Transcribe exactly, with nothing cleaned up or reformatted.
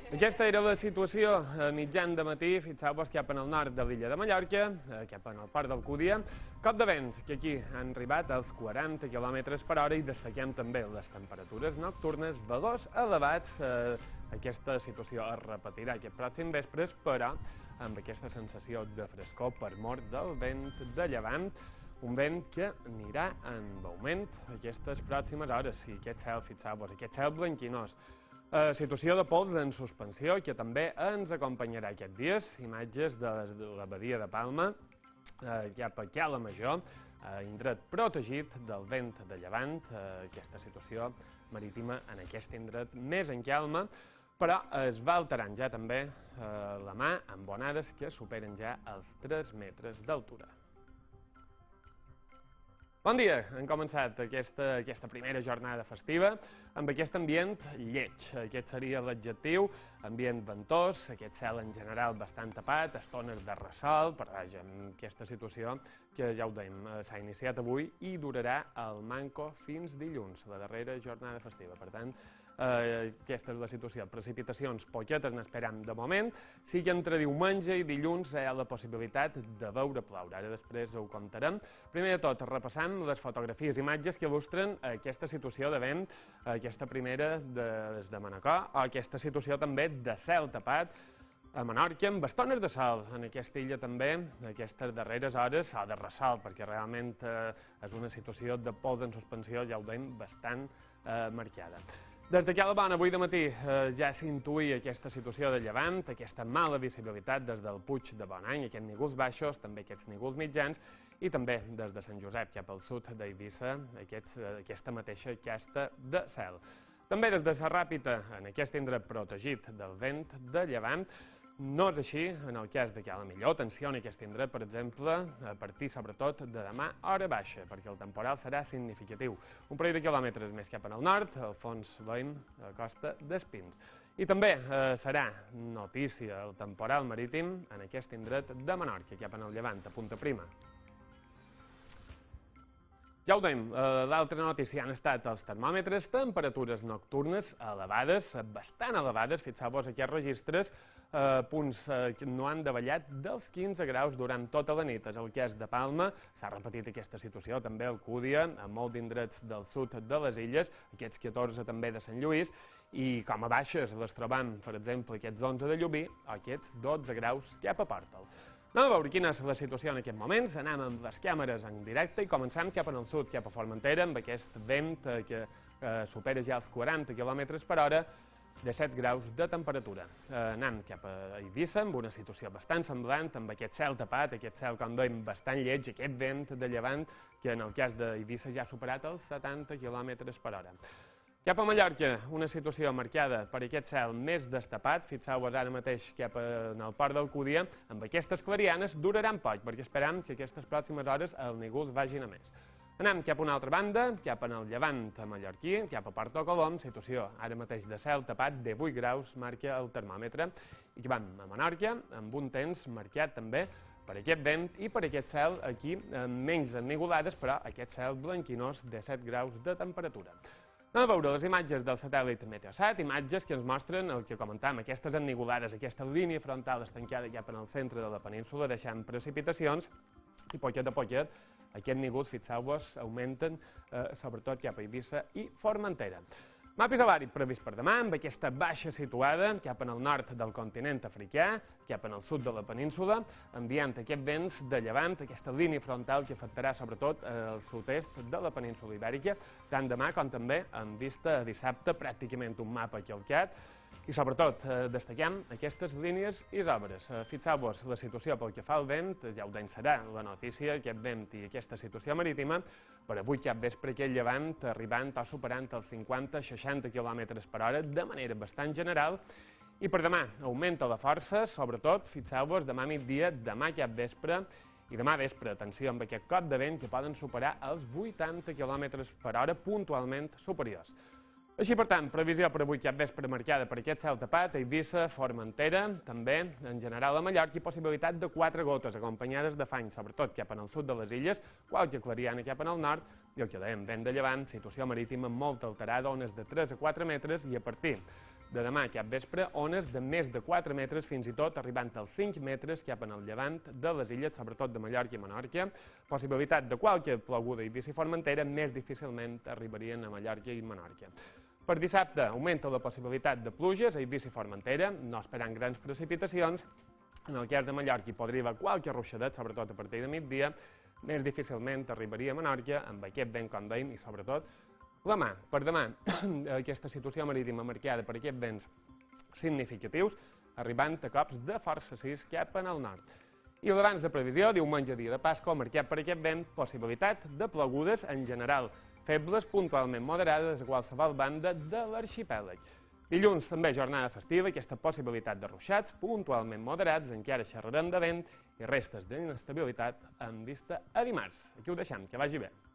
Aquesta era la situació a mitjan de matí, fixeu-vos cap en el nord de l'illa de Mallorca, cap en el port d'Alcúdia. Cop de vents, que aquí han arribat als quaranta quilòmetres per hora i destaquem també les temperatures nocturnes, valors elevats. Aquesta situació es repetirà aquest pròxim vespres, però amb aquesta sensació de frescor per mor del vent de llevant, un vent que anirà en augment aquestes pròximes hores. I aquest cel, fixeu-vos, aquest cel blanquinós. Uh, situació de pols en suspensió que també ens acompanyarà aquests dies. Imatges de la badia de Palma, uh, cap a Cala Major, uh, indret protegit del vent de llevant, uh, aquesta situació marítima en aquest indret més en calma, però es va alterant ja també uh, la mà amb onades que superen ja els tres metres d'altura. Bon dia, hem començat aquesta, aquesta primera jornada festiva amb aquest ambient lleig. Aquest seria l'adjectiu, ambient ventós, aquest cel en general bastant tapat, estones de ressol, per vaja, aquesta situació que ja ho dèiem, s'ha iniciat avui i durarà el manco fins dilluns, la darrera jornada festiva. Per tant, eh, aquesta és la situació. Precipitacions poquetes n'esperem de moment, sí que entre diumenge i dilluns hi ha la possibilitat de veure ploure. Ara després ho comptarem. Primer de tot, repassant les fotografies i imatges que il·lustren aquesta situació de vent, aquesta primera des de Manacor, o aquesta situació també de cel tapat a Menorca, amb estones de sol en aquesta illa també, aquestes darreres hores, o de ressol, perquè realment eh, és una situació de pols en suspensió, ja ho veiem, bastant eh, marcada. Des de Cala Bona, avui de matí, eh, ja s'intuïa aquesta situació de llevant, aquesta mala visibilitat des del Puig de Bonany, aquests nígols baixos, també aquests nígols mitjans, i també des de Sant Josep cap al sud d'Eivissa, aquest, aquesta mateixa casta de cel. També des de la Ràpita, en aquest indret protegit del vent de llevant. No és així en el cas de Cala Millor. Atenció en aquest indret, per exemple, a partir sobretot de demà hora baixa, perquè el temporal serà significatiu. Un parell de quilòmetres més cap al nord, al fons veiem la costa d'Espins. I també eh, serà notícia el temporal marítim en aquest indret de Menorca, cap al llevant, a Punta Prima. Ja ho dèiem, l'altra notícia han estat els termòmetres, temperatures nocturnes elevades, bastant elevades, fixeu-vos aquests registres, eh, punts eh, que no han davallat dels quinze graus durant tota la nit. És el cas de Palma, s'ha repetit aquesta situació, també a Alcúdia, a molts indrets del sud de les illes, aquests catorze també de Sant Lluís, i com a baixes les trobam, per exemple, aquests onze de Llubí, o aquests dotze graus cap a Pòrtal. Anem a veure quina és la situació en aquests moments. Anem amb les càmeres en directe i començam cap al sud, cap a Formentera, amb aquest vent que eh, supera ja els quaranta quilòmetres per hora, de set graus de temperatura. Eh, anem cap a Eivissa, amb una situació bastant semblant, amb aquest cel tapat, aquest cel, com dèiem, bastant lleig, aquest vent de llevant, que en el cas d'Eivissa ja ha superat els setanta quilòmetres per hora. Cap a Mallorca, una situació marcada per aquest cel més destapat, fixeu-vos ara mateix cap en el port d'Alcúdia, amb aquestes clarianes duraran poc, perquè esperam que aquestes pròximes hores el nígols vagin a més. Anem cap a una altra banda, cap en el llevant mallorquí, cap a Porto Colom, situació ara mateix de cel tapat de vuit graus, marca el termòmetre, i que vam a Menorca, amb un temps marcat també per aquest vent i per aquest cel aquí, menys ennigolades, però aquest cel blanquinós de set graus de temperatura. Anem a veure les imatges del satèl·lit Meteosat, imatges que ens mostren el que comentàvem, aquestes ennigolades, aquesta línia frontal estancada cap en el centre de la península, deixant precipitacions, i poquet a poquet aquests nígols, fixeu-vos, augmenten, eh, sobretot cap a Eivissa i Formentera. Mapa isobàric previst per demà, amb aquesta baixa situada cap en el nord del continent africà, cap en el sud de la península, enviant aquests vents de llevant, aquesta línia frontal que afectarà sobretot el sud-est de la península ibèrica, tant demà com també en vista a dissabte, pràcticament un mapa calcat, i sobretot eh, destaquem aquestes línies isòbares. Eh, Fixeu-vos la situació pel que fa al vent, ja ho d'any serà la notícia, aquest vent i aquesta situació marítima, per avui cap vespre aquest llevant arribant o superant els cinquanta a seixanta quilòmetres per hora de manera bastant general, i per demà augmenta la força, sobretot, fixeu-vos, demà migdia, demà cap vespre, i demà vespre, atenció, amb aquest cop de vent que poden superar els vuitanta quilòmetres per hora puntualment superiors. Així, per tant, previsió per avui cap vespre marcada per aquest cel tapat, Eivissa, Formentera, també, en general a Mallorca, i possibilitat de quatre gotes acompanyades de fang, sobretot cap en el sud de les illes, qualque clariana cap en el nord, i el que dèiem, vent de llevant, situació marítima molt alterada, ones de tres a quatre metres, i a partir de demà cap vespre, ones de més de quatre metres, fins i tot arribant als cinc metres cap en el llevant de les illes, sobretot de Mallorca i Menorca. Possibilitat de qualque ploguda a Eivissa i Formentera, més difícilment arribarien a Mallorca i Menorca. Per dissabte augmenta la possibilitat de pluges a Eivissa i Formentera, no esperant grans precipitacions. En el cas de Mallorca hi podria haver qualque ruixadet, sobretot a partir de migdia, més difícilment arribaria a Menorca amb aquest vent, com dèiem, i sobretot demà. Per demà, aquesta situació marítima marcada per aquests vents significatius, arribant a cops de força sis cap en el nord. I l'abans de previsió, diumenge, dia de Pasqua, marcat per aquest vent, possibilitat de plogudes en general, febles, puntualment moderades a qualsevol banda de l'arxipèlag. Dilluns també jornada festiva, aquesta possibilitat de ruixats, puntualment moderats, encara xerrarem de vent i restes d'inestabilitat en vista a dimarts. Aquí ho deixem, que vagi bé.